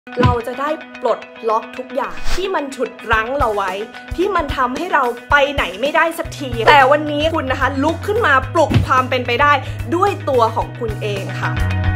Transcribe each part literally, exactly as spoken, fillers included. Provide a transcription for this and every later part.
เราจะได้ปลดล็อกทุกอย่างที่มันฉุดรั้งเราไว้ที่มันทำให้เราไปไหนไม่ได้สักทีแต่วันนี้คุณนะคะลุกขึ้นมาปลุกความเป็นไปได้ด้วยตัวของคุณเองค่ะ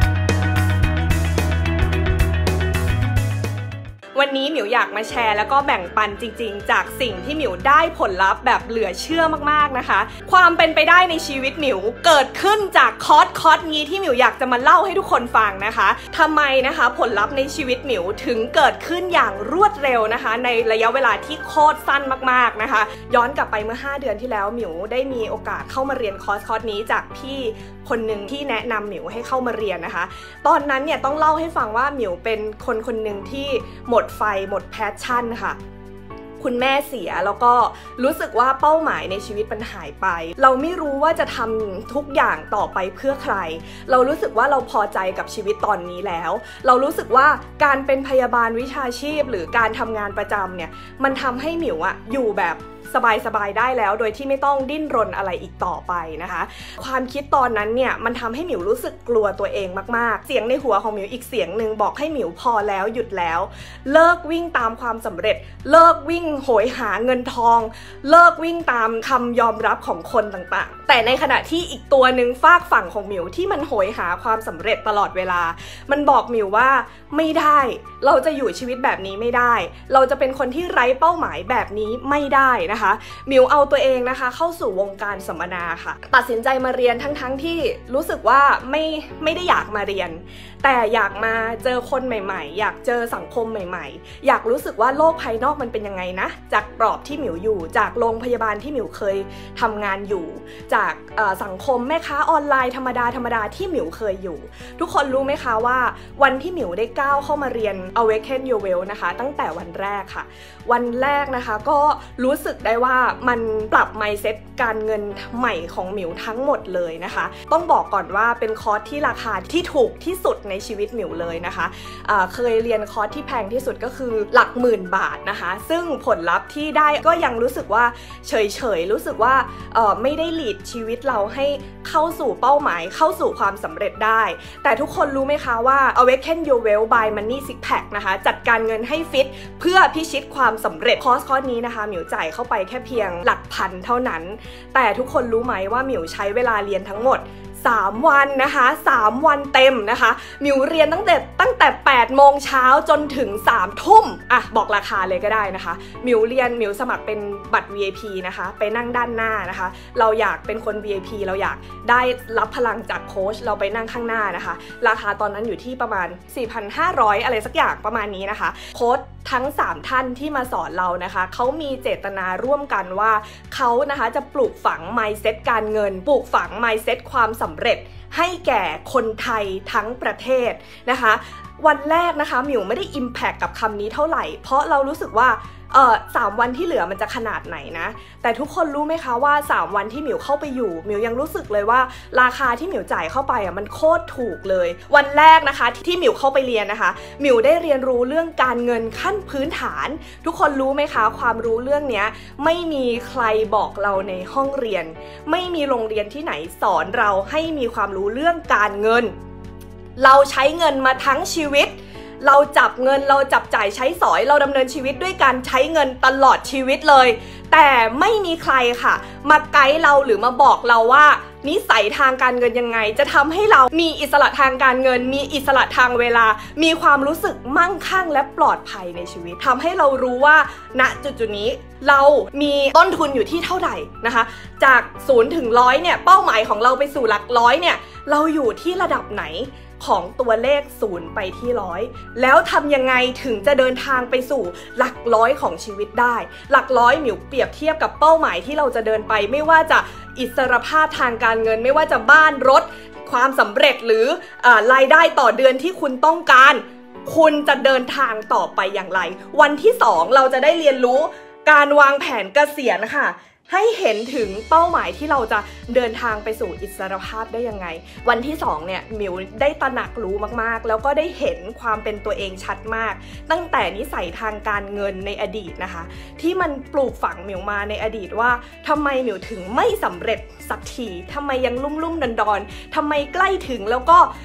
วันนี้หมิวอยากมาแชร์แล้วก็แบ่งปันจริงๆจากสิ่งที่หมิวได้ผลลัพธ์แบบเหลือเชื่อมากๆนะคะความเป็นไปได้ในชีวิตหมิวเกิดขึ้นจากคอร์สคอร์สนี้ที่หมิวอยากจะมาเล่าให้ทุกคนฟังนะคะทำไมนะคะผลลัพธ์ในชีวิตหมิวถึงเกิดขึ้นอย่างรวดเร็วนะคะในระยะเวลาที่โคตรสั้นมากๆนะคะย้อนกลับไปเมื่อห้าเดือนที่แล้วหมิวได้มีโอกาสเข้ามาเรียนคอร์สคอร์สนี้จากพี่คนหนึ่งที่แนะนำหมิวให้เข้ามาเรียนนะคะตอนนั้นเนี่ยต้องเล่าให้ฟังว่าหมิวเป็นคนคนหนึ่งที่หมดไฟหมดแพชชั่นค่ะคุณแม่เสียแล้วก็รู้สึกว่าเป้าหมายในชีวิตมันหายไปเราไม่รู้ว่าจะทำทุกอย่างต่อไปเพื่อใครเรารู้สึกว่าเราพอใจกับชีวิตตอนนี้แล้วเรารู้สึกว่าการเป็นพยาบาลวิชาชีพหรือการทำงานประจำเนี่ยมันทำให้หมิวอะอยู่แบบสบายๆได้แล้วโดยที่ไม่ต้องดิ้นรนอะไรอีกต่อไปนะคะความคิดตอนนั้นเนี่ยมันทำให้หมิวรู้สึกกลัวตัวเองมากๆเสียงในหัวของหมิวอีกเสียงหนึ่งบอกให้หมิวพอแล้วหยุดแล้วเลิกวิ่งตามความสำเร็จเลิกวิ่งโหยหาเงินทองเลิกวิ่งตามคำยอมรับของคนต่างๆแต่ในขณะที่อีกตัวหนึ่งฝากฝั่งของหมิวที่มันโหยหาความสำเร็จตลอดเวลามันบอกหมิวว่าไม่ได้เราจะอยู่ชีวิตแบบนี้ไม่ได้เราจะเป็นคนที่ไร้เป้าหมายแบบนี้ไม่ได้นะคะหมิวเอาตัวเองนะคะเข้าสู่วงการสัมมนาค่ะตัดสินใจมาเรียนทั้งๆ ท, ที่รู้สึกว่าไม่ไม่ได้อยากมาเรียนแต่อยากมาเจอคนใหม่ๆอยากเจอสังคมใหม่ๆอยากรู้สึกว่าโลกภายนอกมันเป็นยังไงนะจากกรอบที่หมิวอยู่จากโรงพยาบาลที่หมิวเคยทำงานอยู่จากสังคมแม่ค้าออนไลน์ธรรมดาธรรมดาที่หมิวเคยอยู่ทุกคนรู้ไหมคะว่าวันที่หมิวได้ก้าวเข้ามาเรียน Awaken Your Wealth นะคะตั้งแต่วันแรกค่ะวันแรกนะคะก็รู้สึกได้ว่ามันปรับ mindset การเงินใหม่ของหมิวทั้งหมดเลยนะคะต้องบอกก่อนว่าเป็นคอร์สที่ราคาที่ถูกที่สุดในชีวิตหมิวเลยนะคะะเคยเรียนคอร์สที่แพงที่สุดก็คือหลักหมื่นบาทนะคะซึ่งผลลัพธ์ที่ได้ก็ยังรู้สึกว่าเฉยๆรู้สึกว่าไม่ได้ลีดชีวิตเราให้เข้าสู่เป้าหมายเข้าสู่ความสำเร็จได้แต่ทุกคนรู้ไหมคะว่า Awaken Your Wealth by Money Six Pack นะคะจัดการเงินให้ฟิตเพื่อพิชิตความสำเร็จคอร์สคอร์สนี้นะคะหมิวจ่ายเข้าไปแค่เพียงหลักพันเท่านั้นแต่ทุกคนรู้ไหมว่าหมิวใช้เวลาเรียนทั้งหมดสามวันนะคะสามวันเต็มนะคะหมิวเรียนตั้งแต่ตั้งแต่แปดโมงเช้าจนถึงสามทุ่มอ่ะบอกราคาเลยก็ได้นะคะหมิวเรียนหมิวสมัครเป็นบัตร วี ไอ พี นะคะไปนั่งด้านหน้านะคะเราอยากเป็นคน วี ไอ พี เราอยากได้รับพลังจากโค้ชเราไปนั่งข้างหน้านะคะราคาตอนนั้นอยู่ที่ประมาณ สี่พันห้าร้อย อะไรสักอย่างประมาณนี้นะคะโค้ชทั้งสามท่านที่มาสอนเรานะคะเขามีเจตนาร่วมกันว่าเขานะคะจะปลูกฝัง mindset การเงินปลูกฝัง mindset ความสำเร็จให้แก่คนไทยทั้งประเทศนะคะวันแรกนะคะหมิวไม่ได้ impact กับคำนี้เท่าไหร่เพราะเรารู้สึกว่าเออสามวันที่เหลือมันจะขนาดไหนนะแต่ทุกคนรู้ไหมคะว่าสามวันที่หมิวเข้าไปอยู่หมิวยังรู้สึกเลยว่าราคาที่หมิวจ่ายเข้าไปอ่ะมันโคตรถูกเลยวันแรกนะคะที่หมิวเข้าไปเรียนนะคะหมิวได้เรียนรู้เรื่องการเงินขั้นพื้นฐานทุกคนรู้ไหมคะความรู้เรื่องนี้ไม่มีใครบอกเราในห้องเรียนไม่มีโรงเรียนที่ไหนสอนเราให้มีความรู้เรื่องการเงินเราใช้เงินมาทั้งชีวิตเราจับเงินเราจับจ่ายใช้สอยเราดำเนินชีวิตด้วยการใช้เงินตลอดชีวิตเลยแต่ไม่มีใครค่ะมาไกด์เราหรือมาบอกเราว่านิสัยทางการเงินยังไงจะทำให้เรามีอิสระทางการเงินมีอิสระทางเวลามีความรู้สึกมั่งคั่งและปลอดภัยในชีวิตทำให้เรารู้ว่าณจุดจุดนี้เรามีต้นทุนอยู่ที่เท่าไหร่นะคะจากศูนย์ถึงร้อยเนี่ยเป้าหมายของเราไปสู่หลักร้อยเนี่ยเราอยู่ที่ระดับไหนของตัวเลขศูนย์ไปที่ร้อยแล้วทำยังไงถึงจะเดินทางไปสู่หลักร้อยของชีวิตได้หลักร้อยหมิวเปรียบเทียบกับเป้าหมายที่เราจะเดินไปไม่ว่าจะอิสรภาพทางการเงินไม่ว่าจะบ้านรถความสำเร็จหรืออ่ารายได้ต่อเดือนที่คุณต้องการคุณจะเดินทางต่อไปอย่างไรวันที่สองเราจะได้เรียนรู้การวางแผนเกษียณค่ะให้เห็นถึงเป้าหมายที่เราจะเดินทางไปสู่อิสรภาพได้ยังไงวันที่สองเนี่ยหมิวได้ตระหนักรู้มากๆแล้วก็ได้เห็นความเป็นตัวเองชัดมากตั้งแต่นิสัยทางการเงินในอดีตนะคะที่มันปลูกฝังหมิวมาในอดีตว่าทำไมหมิวถึงไม่สำเร็จสักทีทำไมยังลุ่มๆดอนๆทำไมใกล้ถึงแล้วก็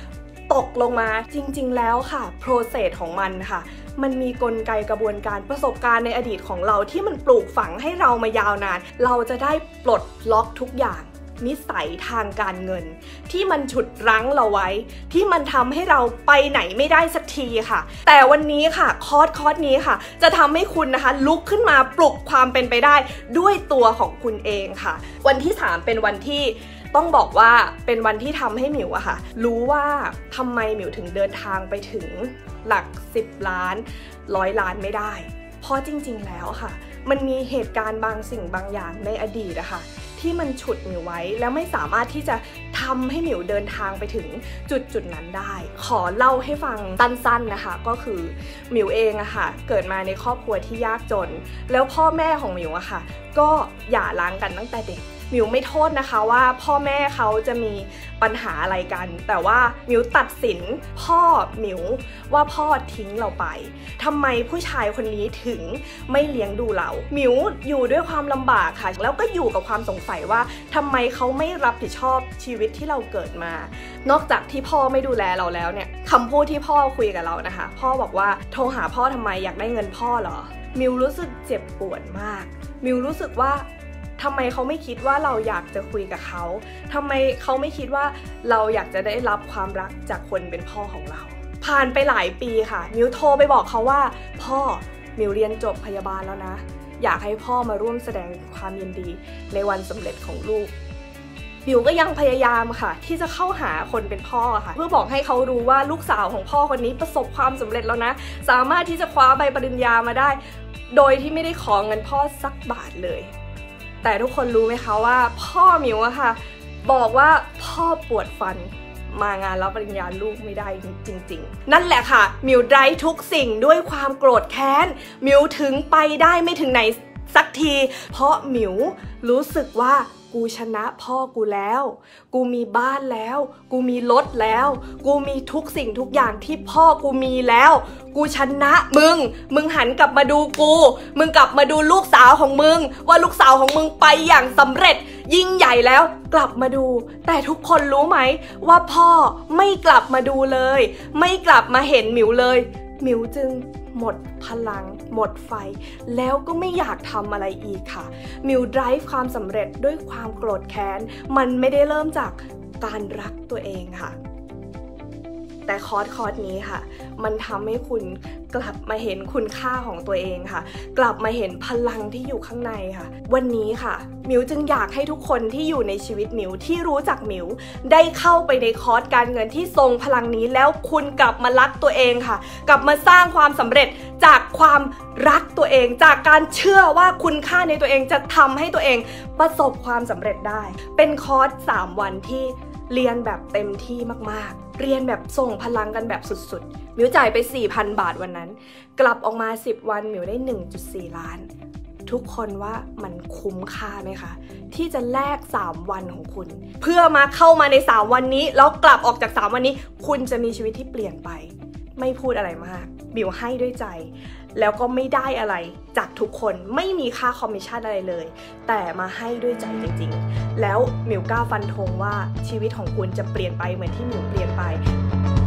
ตกลงมาจริงๆแล้วค่ะโปรเซสของมันค่ะมันมีกลไกกระบวนการประสบการณ์ในอดีตของเราที่มันปลูกฝังให้เรามายาวนานเราจะได้ปลดล็อกทุกอย่างนิสัยทางการเงินที่มันฉุดรั้งเราไว้ที่มันทำให้เราไปไหนไม่ได้สักทีค่ะแต่วันนี้ค่ะคอร์สคอร์สนี้ค่ะจะทำให้คุณนะคะลุกขึ้นมาปลุกความเป็นไปได้ด้วยตัวของคุณเองค่ะวันที่สามเป็นวันที่ต้องบอกว่าเป็นวันที่ทำให้หมิวอะค่ะรู้ว่าทำไมหมิวถึงเดินทางไปถึงหลักสิบล้านร้อยล้านไม่ได้เพราะจริงๆแล้วค่ะมันมีเหตุการณ์บางสิ่งบางอย่างในอดีตอะค่ะที่มันฉุดหมิวไว้แล้วไม่สามารถที่จะทำให้หมิวเดินทางไปถึงจุดจุดนั้นได้ขอเล่าให้ฟังสั้นๆนะคะก็คือหมิวเองอะค่ะเกิดมาในครอบครัวที่ยากจนแล้วพ่อแม่ของหมิวอะค่ะก็หย่าร้างกันตั้งแต่เด็กหมิวไม่โทษนะคะว่าพ่อแม่เขาจะมีปัญหาอะไรกันแต่ว่าหมิวตัดสินพ่อหมิวว่าพ่อทิ้งเราไปทำไมผู้ชายคนนี้ถึงไม่เลี้ยงดูเราหมิวอยู่ด้วยความลำบากค่ะแล้วก็อยู่กับความสงสัยว่าทำไมเขาไม่รับผิดชอบชีวิตที่เราเกิดมานอกจากที่พ่อไม่ดูแลเราแล้วเนี่ยคำพูดที่พ่อคุยกับเรานะคะพ่อบอกว่าโทรหาพ่อทำไมอยากได้เงินพ่อเหรอหมิวรู้สึกเจ็บปวดมากหมิวรู้สึกว่าทำไมเขาไม่คิดว่าเราอยากจะคุยกับเขาทำไมเขาไม่คิดว่าเราอยากจะได้รับความรักจากคนเป็นพ่อของเราผ่านไปหลายปีค่ะมิวโทรไปบอกเขาว่าพ่อมิวเรียนจบพยาบาลแล้วนะอยากให้พ่อมาร่วมแสดงความยินดีในวันสำเร็จของลูกมิวก็ยังพยายามค่ะที่จะเข้าหาคนเป็นพ่อค่ะเพื่อบอกให้เขารู้ว่าลูกสาวของพ่อคนนี้ประสบความสำเร็จแล้วนะสามารถที่จะคว้าใบปริญญามาได้โดยที่ไม่ได้ขอเงินพ่อสักบาทเลยแต่ทุกคนรู้ไหมคะว่าพ่อหมิวอะค่ะบอกว่าพ่อปวดฟันมางานรับปริญญาลูกไม่ได้จริงๆนั่นแหละค่ะหมิวไร้ทุกสิ่งด้วยความโกรธแค้นหมิวถึงไปได้ไม่ถึงไหนสักทีเพราะหมิวรู้สึกว่ากูชนะพ่อกูแล้วกูมีบ้านแล้วกูมีรถแล้วกูมีทุกสิ่งทุกอย่างที่พ่อกูมีแล้วกูชนะมึงมึงหันกลับมาดูกูมึงกลับมาดูลูกสาวของมึงว่าลูกสาวของมึงไปอย่างสำเร็จยิ่งใหญ่แล้วกลับมาดูแต่ทุกคนรู้ไหมว่าพ่อไม่กลับมาดูเลยไม่กลับมาเห็นหมิวเลยหมิวจึงหมดพลังหมดไฟแล้วก็ไม่อยากทำอะไรอีกค่ะมิวไดรฟ์ความสำเร็จด้วยความโกรธแค้นมันไม่ได้เริ่มจากการรักตัวเองค่ะแต่คอร์สคอร์สนี้ค่ะมันทำให้คุณกลับมาเห็นคุณค่าของตัวเองค่ะกลับมาเห็นพลังที่อยู่ข้างในค่ะวันนี้ค่ะมิวจึงอยากให้ทุกคนที่อยู่ในชีวิตมิวที่รู้จักมิวได้เข้าไปในคอร์สการเงินที่ทรงพลังนี้แล้วคุณกลับมารักตัวเองค่ะกลับมาสร้างความสำเร็จจากความรักตัวเองจากการเชื่อว่าคุณค่าในตัวเองจะทำให้ตัวเองประสบความสำเร็จได้เป็นคอร์สสามวันที่เรียนแบบเต็มที่มากๆเรียนแบบส่งพลังกันแบบสุดๆมิวจ่ายไป สี่พัน บาทวันนั้นกลับออกมาสิบวันมิวได้ หนึ่งจุดสี่ ล้านทุกคนว่ามันคุ้มค่าไหมคะที่จะแลกสามวันของคุณเพื่อมาเข้ามาในสามวันนี้แล้วกลับออกจากสามวันนี้คุณจะมีชีวิตที่เปลี่ยนไปไม่พูดอะไรมากมิวให้ด้วยใจแล้วก็ไม่ได้อะไรจากทุกคนไม่มีค่าคอมมิชชั่นอะไรเลยแต่มาให้ด้วยใจจริงๆแล้วมิวกล้าฟันธงว่าชีวิตของคุณจะเปลี่ยนไปเหมือนที่มิวเปลี่ยนไป